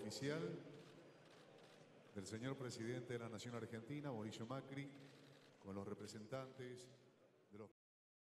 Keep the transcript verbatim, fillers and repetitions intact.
oficial del señor presidente de la Nación Argentina, Mauricio Macri, con los representantes